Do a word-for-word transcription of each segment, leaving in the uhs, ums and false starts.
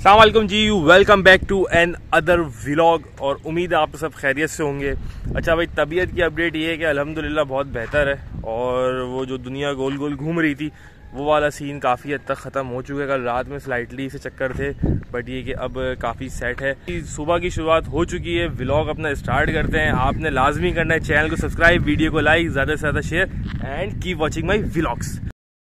अस्सलाम वालेकुम जी, welcome back to another vlog. और उम्मीद है आप सब खैरियत से होंगे। अच्छा भाई, तबीयत की अपडेट ये है कि अल्हम्दुलिल्लाह बहुत बेहतर है और वो जो दुनिया गोल गोल घूम रही थी वो वाला सीन काफ़ी हद तक ख़त्म हो चुका है। कल रात में स्लाइटली से चक्कर थे, बट ये कि अब काफ़ी सेट है। सुबह की शुरुआत हो चुकी है, व्लॉग अपना स्टार्ट करते हैं। आपने लाजमी करना है चैनल को सब्सक्राइब, वीडियो को लाइक, ज़्यादा से ज़्यादा share and keep watching my vlogs.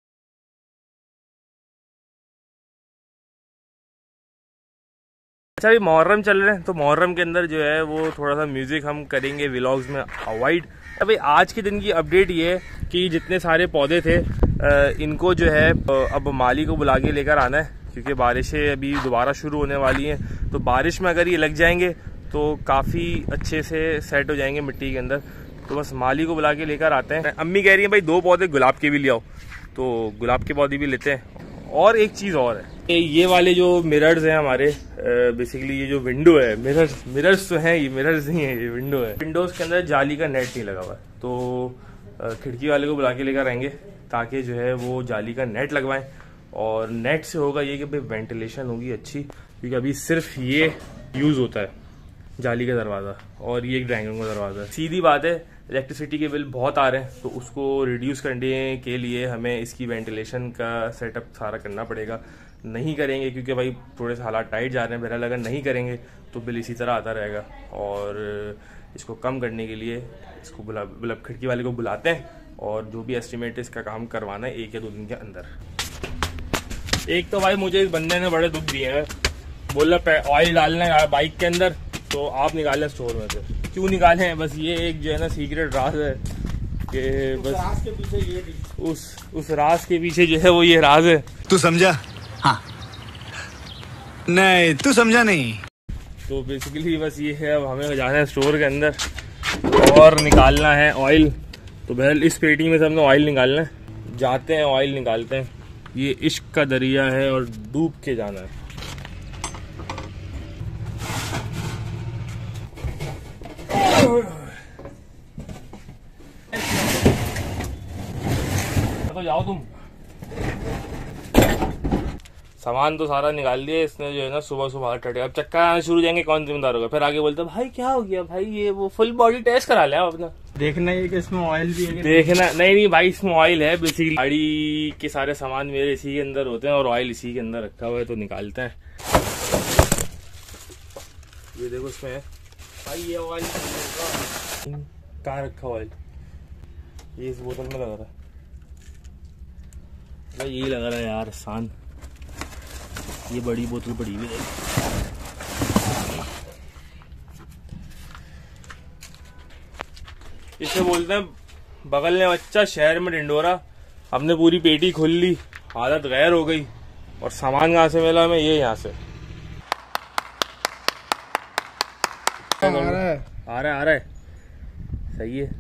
अच्छा, अभी मुहर्रम चल रहे हैं तो मुहर्रम के अंदर जो है वो थोड़ा सा म्यूज़िक हम करेंगे व्लॉग्स में अवॉइड। अभी आज के दिन की अपडेट ये है कि जितने सारे पौधे थे इनको जो है अब माली को बुला के लेकर आना है, क्योंकि बारिशें अभी दोबारा शुरू होने वाली हैं। तो बारिश में अगर ये लग जाएंगे तो काफ़ी अच्छे से सेट हो जाएंगे मिट्टी के अंदर। तो बस माली को बुला के लेकर आते हैं। अम्मी कह रही है भाई दो पौधे गुलाब के भी ले आओ, तो गुलाब के पौधे भी लेते हैं। और एक चीज़ और है, ये वाले जो मिरर्स हैं हमारे, बेसिकली ये जो विंडो है, मिरर्स मिरर्स तो हैं, ये मिरर्स नहीं है, ये विंडो है। विंडोज़ के अंदर जाली का नेट नहीं लगा हुआ है, तो खिड़की वाले को बुला के लेकर आएंगे ताकि जो है वो जाली का नेट लगवाएं। और नेट से होगा ये कि भाई वेंटिलेशन होगी अच्छी, क्योंकि अभी सिर्फ ये यूज़ होता है जाली का दरवाज़ा और ये एक ड्राइंग रूम का दरवाज़ा। सीधी बात है, इलेक्ट्रिसिटी के बिल बहुत आ रहे हैं, तो उसको रिड्यूस करने के लिए हमें इसकी वेंटिलेशन का सेटअप सारा करना पड़ेगा। नहीं करेंगे क्योंकि भाई थोड़े से हालात टाइट जा रहे हैं, बहरहाल अगर नहीं करेंगे तो बिल इसी तरह आता रहेगा। और इसको कम करने के लिए इसको बुला मतलब खिड़की वाले को बुलाते हैं और जो भी एस्टिमेट है इसका काम करवाना है एक या दो दिन के अंदर। एक तो भाई मुझे इस बंदे ने बड़े दुख दिए हैं, बोला ऑयल डालना है बाइक के अंदर, तो आप निकालें स्टोर में से। क्यों निकाले हैं? बस ये एक जो है ना सीक्रेट राज है कि बस राज के पीछे ये उस उस राज के पीछे जो है वो ये राज है। तू समझा? हाँ। नहीं, तू समझा नहीं। तो बेसिकली बस ये है, अब हमें जाना है स्टोर के अंदर और निकालना है ऑयल। तो बहरहाल इस पेटी में से हमने ऑयल निकालना है। जाते हैं, ऑयल निकालते हैं। ये इश्क का दरिया है और डूब के जाना है। तो जाओ तुम। सामान तो सारा निकाल दिया इसने, जो है ना सुबह सुबह टटे। अब चक्कर आना शुरू हो जाएंगे, कौन जिम्मेदार होगा? फिर आगे बोलते भाई क्या हो गया भाई, ये वो फुल बॉडी टेस्ट करा लिया अपना। देखना है कि इसमें ऑयल भी है। देखना नहीं नहीं भाई, इसमें ऑयल है। बेसिकली गाड़ी के सारे सामान मेरे इसी के अंदर होते हैं और ऑयल इसी के अंदर रखा हुआ है, तो निकालते हैं। ये देखो इसमें है भाई, ये ऑयल कहाँ रखा ऑयल? ये इस बोतल में लगा रहा है भाई, यही लगा रहा है यार आसान। ये बड़ी बोतल पड़ी हुई है। इसे बोलते हैं बगल में बच्चा शहर में डिंडोरा। हमने पूरी पेटी खोल ली, हालत गैर हो गई। और सामान कहाँ से मिला हमें? ये यहाँ से आ रहा है आ रहा है आ रहा है सही है।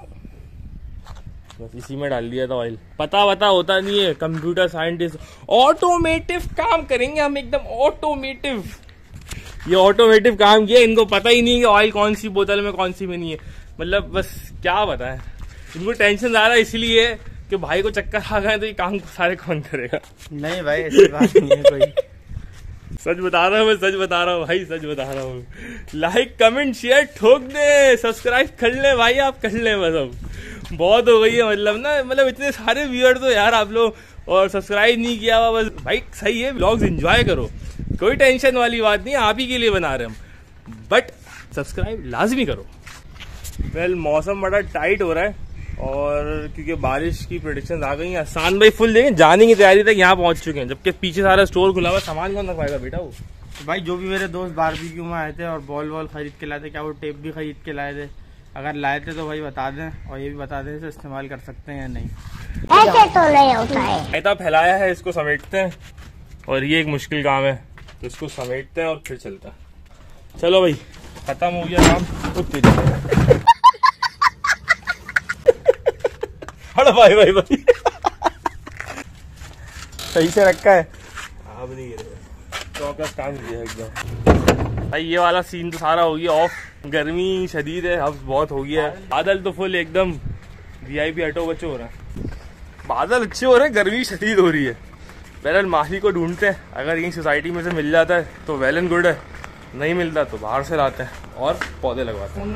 बस इसी में डाल दिया था ऑयल। पता वता होता नहीं है, कंप्यूटर साइंटिस्ट ऑटोमेटिव काम करेंगे हम, एकदम ऑटोमेटिव। ये ऑटोमेटिव काम किया, इनको पता ही नहीं कि ऑयल कौन सी बोतल में कौन सी में नहीं है। मतलब बस क्या बताएं, इनको टेंशन ज्यादा इसलिए है कि भाई को चक्कर आ गए तो ये काम सारे कौन करेगा। नहीं भाई, ऐसी बात नहीं है कोई। सच बता रहा हूँ मैं, सच बता रहा हूँ भाई, सच बता रहा हूँ। लाइक कमेंट शेयर ठोक दे, सब्सक्राइब कर ले भाई, आप कर ले। बस अब बहुत हो गई है, मतलब ना, मतलब इतने सारे व्यूअर तो यार आप लोग, और सब्सक्राइब नहीं किया हुआ। बस भाई सही है, व्लॉग्स एंजॉय करो, कोई टेंशन वाली बात नहीं है, आप ही के लिए बना रहे हम, बट सब्सक्राइब लाजमी करो। वेल, मौसम बड़ा टाइट हो रहा है और क्योंकि बारिश की प्रेडिक्शन आ गई हैं। आसान भाई फुल देखें, जाने की तैयारी तक यहाँ पहुंच चुके हैं, जबकि पीछे सारा स्टोर खुला हुआ। सामान कौन रखवाएगा बेटा? वो भाई जो भी मेरे दोस्त बारबेक्यू में आए थे और बॉल वॉल खरीद के लाए थे, क्या वो टेप भी खरीद के लाए थे? अगर लाए थे तो भाई बता दें, और ये भी बता दें इसे इस्तेमाल कर सकते हैं या नहीं। ऐसे तो नहीं होता है। ऐसा फैलाया है, इसको समेटते हैं और ये एक मुश्किल काम है, तो इसको समेटते हैं और फिर चलता है। चलो भाई, खत्म हो गया काम। उठते भाई भाई भाई सही से रखा है, अब नहीं गिरेगा। चौकस काम किया एकदम भाई। ये वाला सीन तो सारा हो गया ऑफ। गर्मी शदीद है, अब बहुत हो गया है। बादल तो फुल एकदम वीआईपी ऑटो बच्चे हो रहा है। बादल अच्छे हो रहे हैं, गर्मी शदीद हो रही है। बहरहाल माली को ढूंढते हैं, अगर यहीं सोसाइटी में से मिल जाता है तो वेल एंड गुड है, नहीं मिलता तो बाहर से लाते हैं और पौधे लगवाते हैं।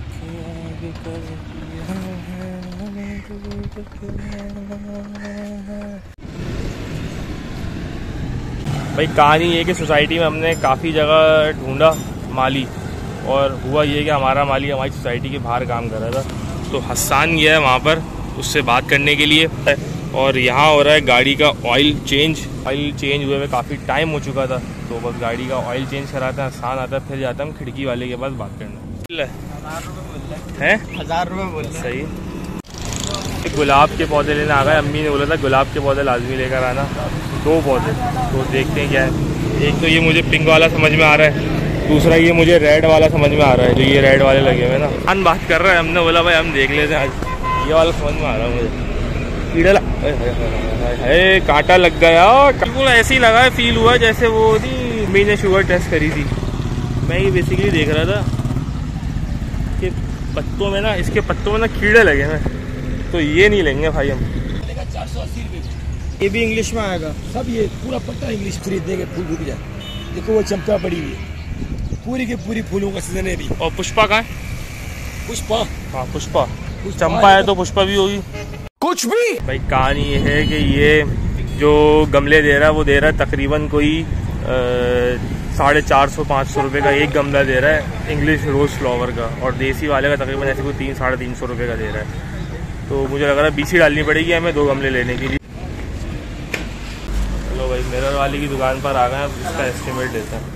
भाई कहानी ये कि सोसाइटी में हमने काफ़ी जगह ढूंढा माली, और हुआ ये कि हमारा माली हमारी सोसाइटी के बाहर काम कर रहा था। तो हसन गया है वहाँ पर उससे बात करने के लिए, और यहाँ हो रहा है गाड़ी का ऑयल चेंज। ऑयल चेंज हुए हुए काफ़ी टाइम हो चुका था, तो बस गाड़ी का ऑयल चेंज कराते हैं, हसन आता है, फिर जाता हम खिड़की वाले के पास बात करने। हैं हजार रुपये बोल सही। गुलाब के पौधे लेने आ गए, अम्मी ने बोला था गुलाब के पौधे लाजमी लेकर आना, दो पौधे। तो देखते हैं क्या है। एक तो ये मुझे पिंक वाला समझ में आ रहा है, दूसरा ये मुझे रेड वाला समझ में आ रहा है, जो ये रेड वाले लगे हुए ना। हम बात कर रहे हैं, हमने बोला भाई हम देख लेते हैं आज, ये वाला समझ में आ रहा है मुझे। कीड़ा है, कांटा लग गया, बिल्कुल ऐसे ही लगा है, फील हुआ जैसे वो नहीं मैंने शुगर टेस्ट करी थी। मैं ये बेसिकली देख रहा था कि पत्तों में ना, इसके पत्तों में ना कीड़े लगे हैं, तो ये नहीं लेंगे भाई हम। चार सौ अस्सी रुपये ये भी इंग्लिश में आएगा सब, ये पूरा पत्ता इंग्लिश खरीदने के फूल रुक जाए। देखो वो चंपा पड़ी हुई है, पूरी की पूरी फूलों का सीजन है अभी। और पुष्पा कहाँ है? पुष्पा, हाँ पुष्पा, चंपा है तो पुष्पा भी होगी कुछ भी। भाई कहानी ये है कि ये जो गमले दे रहा है वो दे रहा है तकरीबन कोई साढ़े चार सौ पाँच सौ रुपये का एक गमला दे रहा है इंग्लिश रोज फ्लावर का, और देसी वाले का तकरीबन ऐसे कोई तीन साढ़े तीन सौ रुपये का दे रहा है। तो मुझे लग रहा है बीसी डालनी पड़ेगी हमें दो गमले लेने के लिए। चलो भाई मिरर वाली की दुकान पर आ गए, अब इसका एस्टिमेट देते हैं।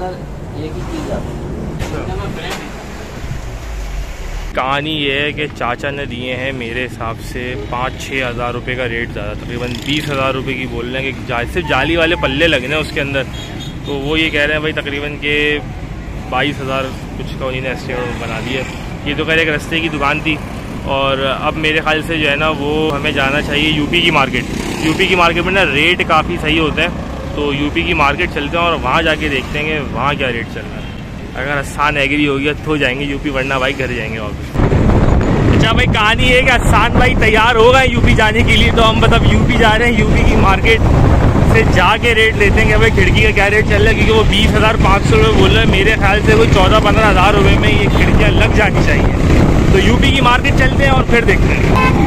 कहानी ये है कि चाचा ने दिए हैं मेरे हिसाब से पाँच छः हज़ार रुपये का रेट ज़्यादा, तकरीबन बीस हज़ार रुपये की बोल रहे हैं कि जा, सिर्फ जाली वाले पल्ले लगने उसके अंदर। तो वो ये कह रहे हैं भाई तकरीबन के बाईस हज़ार कुछ का उन्हीं ने एस्टिमेट बना दिया। ये तो कह रहे एक रस्ते की दुकान थी, और अब मेरे ख्याल से जो है ना वो हमें जाना चाहिए यूपी की मार्केट। यूपी की मार्केट में ना रेट काफ़ी सही होते हैं, तो यूपी की मार्केट चलते हैं और वहाँ जाके देखते हैं कि वहाँ क्या रेट चल रहा है। अगर हसन एग्री हो गया तो जाएंगे यूपी, वरना भाई घर जाएंगे वापस। अच्छा भाई कहानी है कि हसन भाई तैयार हो गए यूपी जाने के लिए, तो हम मतलब यूपी जा रहे हैं। यूपी की मार्केट से जाके रेट लेते हैं कि भाई खिड़की का क्या रेट चल रहा है, क्योंकि वो बीस हज़ार पाँच सौ रुपये बोल रहे हैं। मेरे ख्याल से कोई चौदह पंद्रह हज़ार रुपये में ये खिड़कियाँ लग जानी चाहिए। तो यूपी की मार्केट चलते हैं और फिर देखते हैं।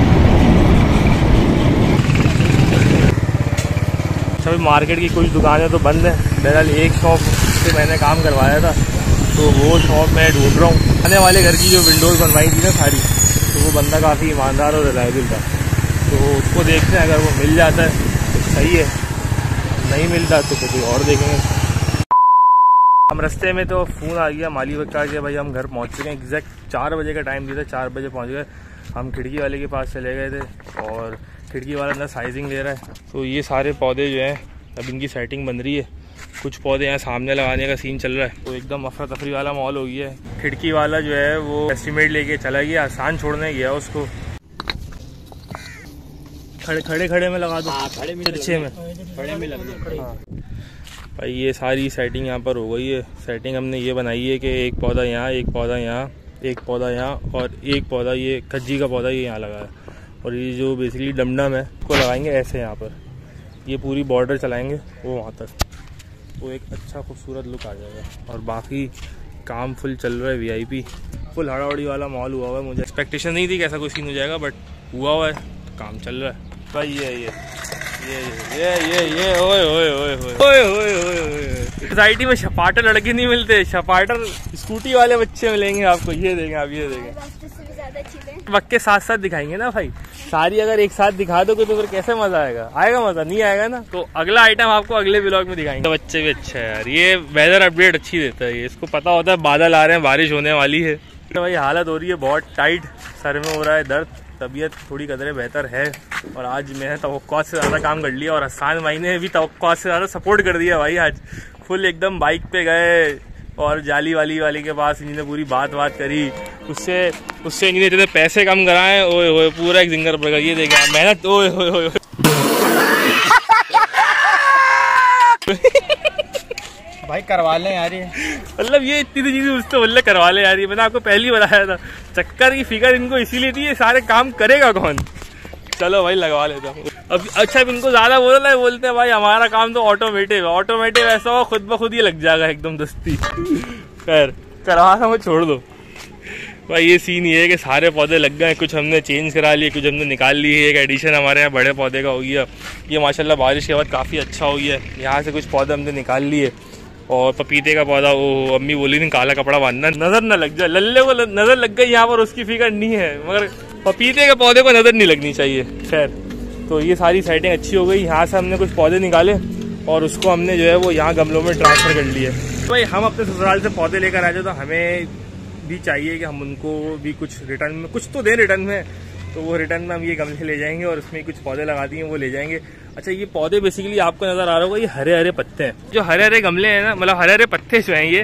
अच्छा भाई मार्केट की कुछ दुकानें तो बंद हैं, बहरहाल एक शॉप से मैंने काम करवाया था, तो वो शॉप मैं ढूंढ रहा हूँ। आने वाले घर की जो विंडोज़ बनवाई थी ना सारी, तो वो बंदा काफ़ी ईमानदार और रिलायबल था, तो उसको देखते हैं। अगर वो मिल जाता है तो सही है, नहीं मिलता तो कोई और देखेंगे। हम रास्ते में तो फ़ोन आ गया माली का कि भाई हम घर पहुँच चुके हैं। एग्जैक्ट चार बजे का टाइम दिया था, चार बजे पहुँच गए। हम खिड़की वाले के पास चले गए थे, और खिड़की वाला अंदर साइजिंग ले रहा है। तो ये सारे पौधे जो हैं अब इनकी सेटिंग बन रही है, कुछ पौधे यहाँ सामने लगाने का सीन चल रहा है। तो एकदम अफरा तफरी वाला माहौल हो गया है। खिड़की वाला जो है वो एस्टिमेट लेके चला गया, आसान छोड़ने गया उसको। खड़े खड़े खड़े में लगा दो, खड़े में अच्छे में खड़े में लग गया। हाँ भाई ये सारी सेटिंग यहाँ पर हो गई है। सेटिंग हमने ये बनाई है कि एक पौधा यहाँ, एक पौधा यहाँ, एक पौधा यहाँ, और एक पौधा ये खज्जी का पौधा ये यहाँ लगा है। और ये जो बेसिकली डमडम है उसको लगाएंगे ऐसे यहाँ पर, ये पूरी बॉर्डर चलाएंगे वो वहाँ तक, तो एक अच्छा खूबसूरत लुक आ जाएगा। और बाकी काम फुल चल रहा है, वीआईपी फुल हड़ाहड़ी वाला माहौल हुआ हुआ है। मुझे एक्सपेक्टेशन नहीं थी कि ऐसा कोई सीन हो जाएगा, बट हुआ हुआ है, तो काम चल रहा है भाई। ये ये ये ये ये ये ओए ओए ओए ओए ओए ओए ओए सोसाइटी में छपाटर लड़के नहीं मिलते, छपाटर स्कूटी वाले बच्चे मिलेंगे आपको। ये देंगे आप, ये देंगे वक्त के साथ साथ दिखाएंगे ना भाई। सारी अगर एक साथ दिखा दोगे तो फिर कैसे मजा आएगा? आएगा मजा? नहीं आएगा ना। तो अगला आइटम आपको अगले व्लॉग में दिखाएंगे। तो बच्चे भी अच्छा है यार, ये वेदर अपडेट अच्छी देता है। ये इसको पता होता है बादल आ रहे हैं, बारिश होने वाली है। तो भाई हालत हो रही है बहुत टाइट, सर में हो रहा है दर्द, तबीयत थोड़ी कदरे बेहतर है। और आज मैंने तवक्कुआत से ज़्यादा काम कर लिया, और हसन भाई ने भी तवक्कुआत से ज़्यादा सपोर्ट कर दिया भाई। आज फुल एकदम बाइक पे गए और जाली वाली वाले के पास इन्होंने पूरी बात बात करी, उससे उससे इन्होंने जितने पैसे कम कराए, ओए ओए पूरा एक जिंगर पड़ गया। ये देखा मेहनत, ओए ओए ओए भाई करवा लें यार। ये मतलब ये इतनी चीजें उससे बोल करवा ले यार। ये मैंने आपको पहले ही बताया था, चक्कर की फिगर इनको इसीलिए थी, ये सारे काम करेगा कौन? चलो भाई लगवा लेता हूँ अब। अच्छा अब इनको ज्यादा बोलो ना, बोलते हैं भाई हमारा काम तो ऑटोमेटिव है। ऑटोमेटिव ऐसा हो खुद ब खुद ही लग जाएगा एकदम दस्ती। खैर करवा था मैं, छोड़ दो भाई। ये सीन ये है कि सारे पौधे लग गए, कुछ हमने चेंज करा लिए, कुछ हमने निकाल लिए। एक एडिशन हमारे यहाँ बड़े पौधे का हो गया, ये माशाल्लाह बारिश के बाद काफ़ी अच्छा हो गया है। यहाँ से कुछ पौधे हमने निकाल लिए। और पपीते का पौधा, वो अम्मी बोली नहीं काला कपड़ा बांधना, नज़र ना लग जाए। लल्ले को नज़र लग गई यहाँ पर, उसकी फिक्र नहीं है, मगर पपीते के पौधे को नज़र नहीं लगनी चाहिए। खैर तो ये सारी सेटिंग अच्छी हो गई। यहाँ से हमने कुछ पौधे निकाले और उसको हमने जो है वो यहाँ गमलों में ट्रांसफ़र कर लिए। तो भाई हम अपने ससुराल से पौधे लेकर आ जाए तो हमें भी चाहिए कि हम उनको भी कुछ रिटर्न में कुछ तो दें रिटर्न में। तो वो रिटर्न में हम ये गमले ले जाएंगे और उसमें कुछ पौधे लगा दिए वो ले जाएंगे। अच्छा ये पौधे बेसिकली आपको नज़र आ रहा होगा, ये हरे हरे पत्ते हैं। जो हरे हरे गमले हैं ना, मतलब हरे हरे पत्ते जो हैं, ये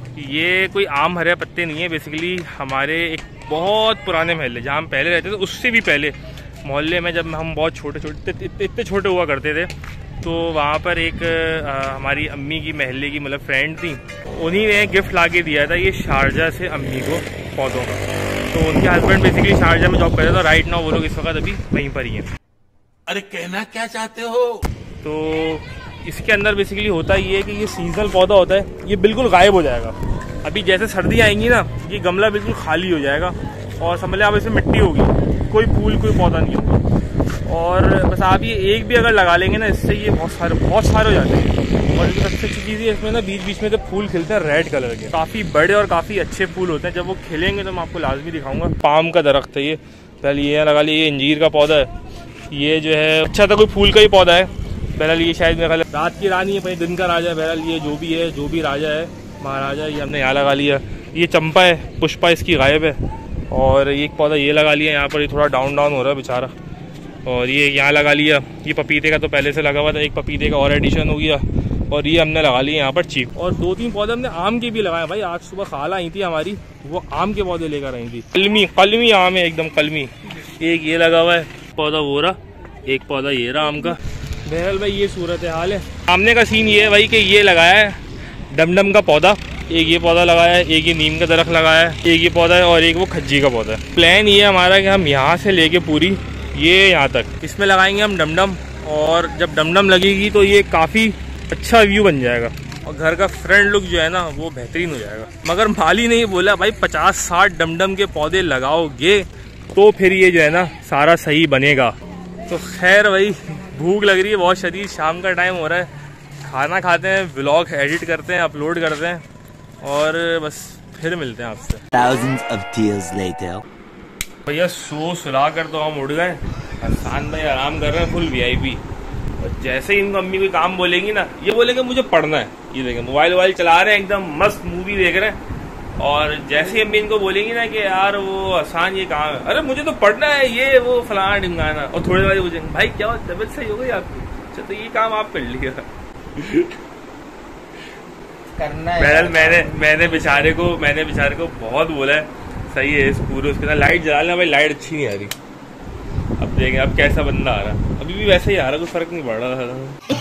ये कोई आम हरे पत्ते नहीं है। बेसिकली हमारे एक बहुत पुराने महल्ले जहाँ हम पहले रहते थे, उससे भी पहले मोहल्ले में जब हम बहुत छोटे छोटे इतने छोटे हुआ करते थे, तो वहाँ पर एक आ, हमारी अम्मी की महल्ले की मतलब फ्रेंड थी, उन्हीं ने गिफ्ट ला के दिया था ये शारजा से अम्मी को पौधों का। तो उनके हस्बैंड बेसिकली शारजा में जॉब करते थे, राइट नाउ वो लोग इस वक्त अभी वहीं पर ही हैं। अरे कहना क्या चाहते हो? तो इसके अंदर बेसिकली होता ये है कि ये सीजनल पौधा होता है, ये बिल्कुल गायब हो जाएगा। अभी जैसे सर्दी आएंगी ना, ये गमला बिल्कुल खाली हो जाएगा और समझ लें आप इसमें मिट्टी होगी, कोई फूल कोई पौधा नहीं होगा। और बस आप ये एक भी अगर लगा लेंगे ना, इससे ये बहुत सारे बहुत सारे हो जाते हैं। और सबसे अच्छी चीज़ है इसमें ना, बीच बीच में तो फूल खिलते हैं रेड कलर के, काफ़ी बड़े और काफ़ी अच्छे फूल होते हैं। जब वो खिलेंगे तो मैं आपको लाजमी दिखाऊंगा। पाम का दरख्त है ये, पहले ये लगा लिए। ये अंजीर का पौधा है, ये जो है अच्छा था कोई फूल का ही पौधा है। बहरहाल ये शायद मेरा रात की रानी है, भाई दिन का राजा है। बहरहाल ये जो भी है, जो भी राजा है महाराजा, ये हमने यहाँ लगा लिया। ये चंपा है, पुष्पा इसकी गायब है। और एक पौधा ये लगा लिया यहाँ पर, ये थोड़ा डाउन डाउन हो रहा है बेचारा। और ये यहाँ लगा लिया। ये पपीते का तो पहले से लगा हुआ था, एक पपीते का और एडिशन हो गया। और ये हमने लगा लिए यहाँ पर चीक। और दो तीन पौधे हमने आम के भी लगाए भाई। आज सुबह खाला आई थी हमारी, वो आम के पौधे लेकर आई थी। कलमी कलमी आम है, एकदम कलमी। एक ये लगा हुआ है पौधा, वो रहा एक पौधा ये रहा आम का। बहरहाल भाई ये सूरत हाल है। सामने का सीन ये है भाई कि ये लगाया है डमडम का पौधा, एक ये पौधा लगाया है, एक ये नीम का दरख्त लगाया है, एक ये पौधा है और एक वो खज्जी का पौधा है। प्लान ये है हमारा कि हम यहाँ से लेके पूरी ये यहाँ तक इसमें लगाएंगे हम डमडम। और जब डमडम लगेगी तो ये काफ़ी अच्छा व्यू बन जाएगा और घर का फ्रंट लुक जो है ना वो बेहतरीन हो जाएगा। मगर माली ने ये बोला भाई पचास साठ डमडम के पौधे लगाओगे तो फिर ये जो है ना सारा सही बनेगा। तो खैर भाई भूख लग रही है बहुत शदीद, शाम का टाइम हो रहा है, खाना खाते हैं, व्लॉग एडिट करते हैं, अपलोड करते हैं और बस फिर मिलते हैं आपसे। Thousands of tears later. भैया सो सुला कर तो हम उठ गए। हसान भाई आराम कर रहे हैं फुल वीआईपी। और जैसे ही इनको अम्मी कोई काम बोलेंगी ना, ये बोलेंगे मुझे पढ़ना है। ये देखें मोबाइल वोबाइल चला रहे हैं, एकदम मस्त मूवी देख रहे हैं। और जैसे ही अम्मी इनको बोलेंगी ना कि यार वो आसान ये काम है, अरे मुझे तो पढ़ना है, ये वो फलाना ढिमकाना। और थोड़ी देर पूछेंगे भाई क्या तबीयत सही हो गई आपकी? अच्छा तो ये काम आप कर लिया करना है। बहरहाल मैंने मैंने बेचारे को मैंने बेचारे को बहुत बोला है, सही है इस पूरे उसके साथ लाइट जला लेना भाई, लाइट अच्छी नहीं आ रही। अब देखें अब कैसा बंदा आ रहा, अभी भी वैसे ही आ रहा, कोई फर्क नहीं पड़ रहा था।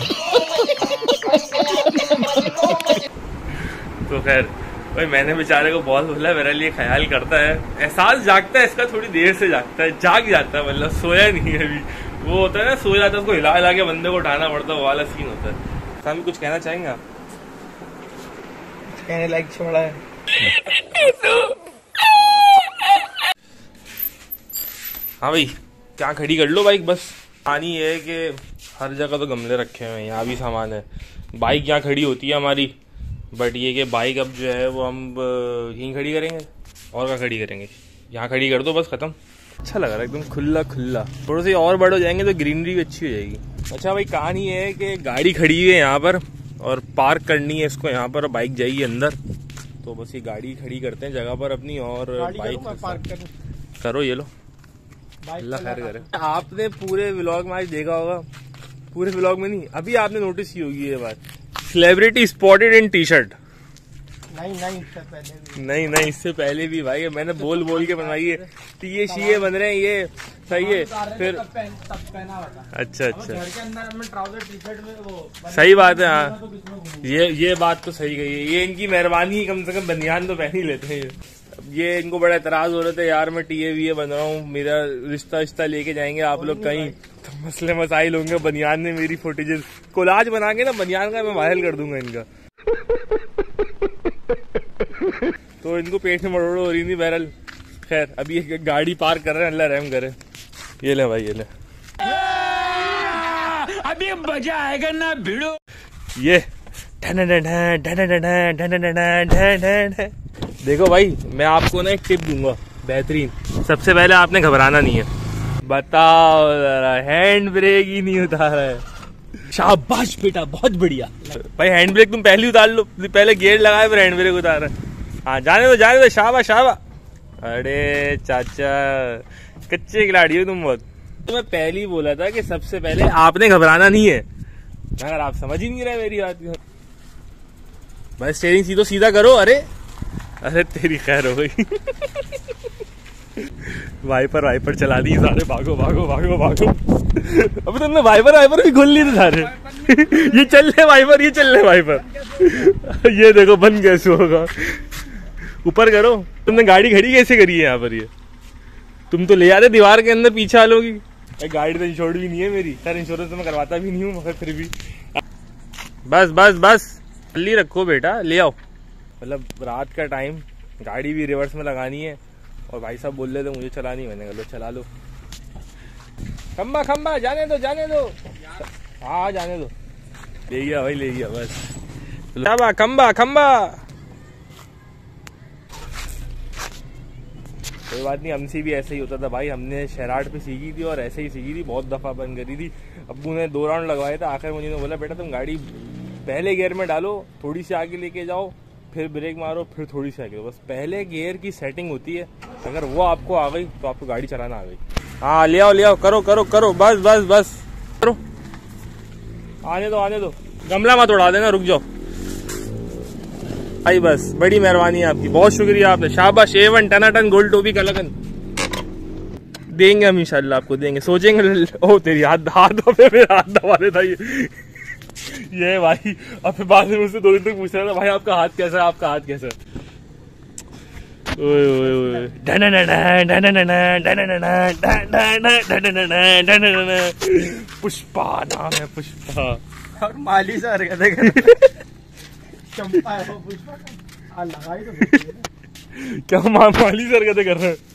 तो खैर भाई मैंने बेचारे को बहुत बोला, मेरे लिए ख्याल करता है, एहसास जागता है इसका, थोड़ी देर से जागता है, जाग जाता है, मतलब सोया नहीं है अभी। वो होता है ना सो जाता है, उसको हिला हिला के बंदे को उठाना पड़ता है, वो वाला सीन होता है। सामी कुछ कहना चाहेंगे आप? कहने लायक छोड़ा है। हाँ भाई क्या खड़ी कर लो बाइक, बस पानी है कि हर जगह तो गमले रखे हुए हैं, यहाँ भी सामान है। बाइक यहाँ खड़ी होती है हमारी, बट ये कि बाइक अब जो है वो हम यहीं खड़ी करेंगे और क्या खड़ी करेंगे, यहाँ खड़ी कर दो बस खत्म। अच्छा लग रहा है एकदम खुला खुला। थोड़े से और बड़े हो जाएंगे तो ग्रीनरी भी अच्छी हो जाएगी। अच्छा भाई कहानी है कि गाड़ी खड़ी हुई है यहाँ पर और पार्क करनी है इसको यहाँ पर, बाइक जाएगी अंदर। तो बस ये गाड़ी खड़ी करते हैं जगह पर अपनी और बाइक पार्क करो। ये लो अल्लाह खैर करे। आपने पूरे व्लॉग में आज देखा होगा, पूरे व्लॉग में नहीं, अभी आपने नोटिस की होगी ये बात, celebrity spotted in T shirt. नहीं नहीं इससे पहले भी नहीं नहीं इससे पहले भी भाई मैंने बोल बोल के बनवाई है। टीए शीए बन रहे हैं ये, सही है। फिर तब पहन, तब पहना हुआ था। अच्छा अच्छा घर के अंदर हमने ट्राउजर टी शर्ट में वो सही बात है। हाँ ये ये बात तो सही गई है, ये इनकी मेहरबानी, कम से कम बनियान तो पहन ही लेते हैं। ये इनको बड़ा एतराज हो रहे थे यार मैं टी ए वी ए बन रहा हूँ, मेरा रिश्ता रिश्ता लेके जाएंगे आप लोग कहीं, तो मसले मसाइल होंगे। बनियान ने मेरी फोटेजेस कोलाज बना के ना बनियान का मैं वायरल कर दूंगा इनका। तो इनको पेट में मरोड़ हो रही थी। बहरहाल खैर अभी एक गाड़ी पार्क कर रहे हैं, अल्लाह रहम करे। ये ले भाई ये ले, अभी मजा आएगा ना भिड़ो। ये देखो भाई मैं आपको ना एक टिप दूंगा बेहतरीन। सबसे पहले आपने घबराना नहीं है। बताओ जरा, हैंड ब्रेक ही नहीं उतारा है। शाबाश बेटा, बहुत बढ़िया भाई। हैंड ब्रेक तुम पहले उतार लो, पहले गेयर लगाए फिर हैंड ब्रेक उतारा। हाँ जाने दो जाने दो, शाबाश शाबाश। अरे चाचा कच्चे खिलाड़ी हो तुम बहुत। तो मैं पहले ही बोला था कि सबसे पहले आपने घबराना नहीं है, मगर आप समझ ही नहीं रहे मेरी बात। भाई स्टीयरिंग सीधो सीधा करो। अरे अरे तेरी खैर हो गई। वाइपर वाइपर चला दी सारे, भागो भागो भागो भागो। अभी तुमने वाइपर वाइपर भी खोल लिए थे सारे। ये चल रहे वाइपर, ये चल रहे वाइपर। ये देखो बंद कैसे होगा, ऊपर करो। तुमने गाड़ी खड़ी कैसे करी है यहाँ पर? ये तुम तो ले आते दीवार के अंदर पीछे आ लोगी। गाड़ी तो इंश्योर्ड भी नहीं है मेरी, सर इंश्योरेंस तो मैं करवाता भी नहीं हूँ, मगर फिर भी। बस बस बस जल्दी रखो बेटा, ले आओ। मतलब रात का टाइम, गाड़ी भी रिवर्स में लगानी है और भाई साहब बोल रहे थे मुझे चलानी, मैंने कहा लो चला लो। खम्बा खम्बा जाने दो जाने दो, हाँ जाने दो। ले गया भाई ले गया बस। खम्बा खम्बा खम्बा, कोई बात नहीं, हमसे भी ऐसे ही होता था भाई। हमने शहराट पे सीखी थी और ऐसे ही सीखी थी, बहुत दफा बंद करी थी। अब्बू ने दो राउंड लगवाए थे, आखिर मुझे बोला बेटा तुम गाड़ी पहले गियर में डालो, थोड़ी सी आगे लेके जाओ, फिर ब्रेक मारो, फिर थोड़ी सी आगे। बस पहले गियर की सेटिंग होती है, अगर वो आपको आ गई तो आपको गाड़ी चलाना आ गई। हाँ ले आओ ले आओ, करो करो करो, बस बस बस करो। आने दो आने दो, गमला मत उड़ा देना, रुक जाओ भाई। बस बड़ी मेहरबानी है आपकी, बहुत शुक्रिया आपने, शाबाश। ए वन टनाटन गोल्ड टोपी का लगन देंगे हम इंशाल्लाह, आपको देंगे। सोचेंगे ओ तेरी हाथ हाथ मेरा हाथ दबा देता ये ये भाई। अब बाद में मुझसे दो दिन तक पूछ रहा था भाई आपका हाथ कैसा है, आपका हाथ कैसा है। ओए ओए ओए पुष्पा नाम है, पुष्पा। और माली से हरकतें कर चंपा है वो पुष्पा का लगाई तो क्या माली से हरकतें कर रहे हैं।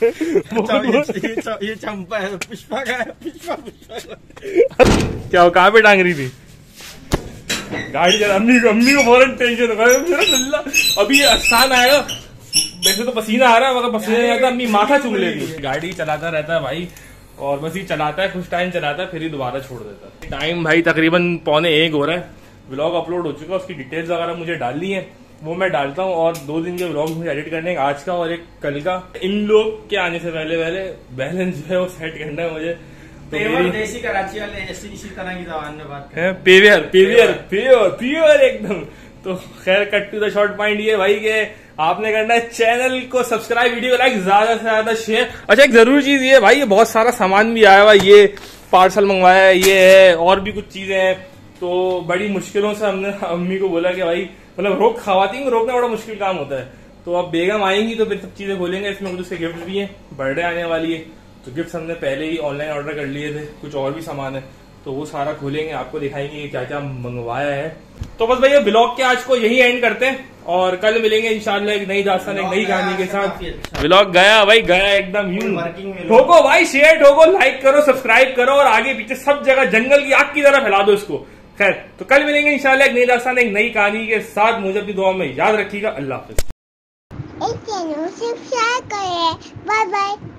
ये चंपा है, पुष्पा का है, पुष्पा पुष्पा। क्या वो कहाँ पे टांग रही थी गाड़ी? अम्मी को अम्मी को फौरन टेंशन मेरा अभी आसान आएगा। वैसे तो पसीना आ रहा है, मगर पसीना नहीं आता, अम्मी माथा चूम लेगी। गाड़ी चलाता रहता है भाई, और बस ही चलाता है, कुछ टाइम चलाता है, फिर ही दोबारा छोड़ देता है। टाइम भाई तकरीबन पौने एक हो रहा है। व्लॉग अपलोड हो चुका है, उसकी डिटेल्स वगैरह मुझे डालनी है, वो मैं डालता हूँ। और दो दिन के व्लॉग मुझे एडिट करने हैं, आज का और एक कल का। इन लोग के आने से पहले पहले बैलेंस जो है वो सेट करना है मुझे। तो पेवर देसी कराची वाले ऐसी इसी तरह की जबान में बात करते हैं। पेवर पेवर पेवर प्योर एकदम। तो खैर cut to the short point ये भाई के आपने करना है चैनल को सब्सक्राइब, वीडियो को लाइक, ज्यादा से ज्यादा शेयर। अच्छा एक जरूरी चीज ये भाई, ये बहुत सारा सामान भी आया हुआ, ये पार्सल मंगवाया है, ये है और भी कुछ चीजें हैं। तो बड़ी मुश्किलों से हमने अम्मी को बोला कि भाई मतलब रोक खवाती को रोकना बड़ा मुश्किल काम होता है। तो अब बेगम आएंगी तो फिर सब चीजें खोलेंगे। इसमें कुछ उसके गिफ्ट भी हैं, बर्थडे आने वाली है, तो गिफ्ट हमने पहले ही ऑनलाइन ऑर्डर कर लिए थे। कुछ और भी सामान है तो वो सारा खोलेंगे, आपको दिखाएंगे कि क्या क्या मंगवाया है। तो बस भैया ब्लॉग के आज को यही एंड करते हैं, और कल मिलेंगे इंशाल्लाह एक नई दास्तान, एक नई कहानी के साथ। ब्लॉग गया भाई गया एकदम यूं। ठोको भाई, शेयर ठोको, लाइक करो, सब्सक्राइब करो, और आगे पीछे सब जगह जंगल की आग की तरह फैला दो इसको। खैर तो कल मिलेंगे इंशाल्लाह एक नई दास्तान, एक नई कहानी के साथ। मुझे अपनी दुआ में याद रखिएगा। अल्लाह हाफिज। सब्सक्राइब करें, बाय बाय।